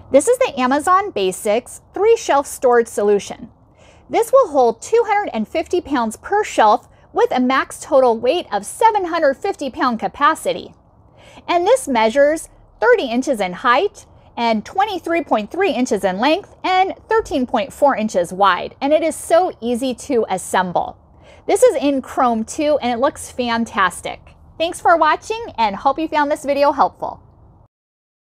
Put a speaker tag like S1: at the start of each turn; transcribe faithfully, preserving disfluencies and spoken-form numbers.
S1: This is the Amazon Basics three shelf storage solution. This will hold two hundred fifty pounds per shelf with a max total weight of seven hundred fifty pound capacity. And this measures thirty inches in height and twenty-three point three inches in length and thirteen point four inches wide. And it is so easy to assemble. This is in chrome too, and it looks fantastic. Thanks for watching and hope you found this video helpful.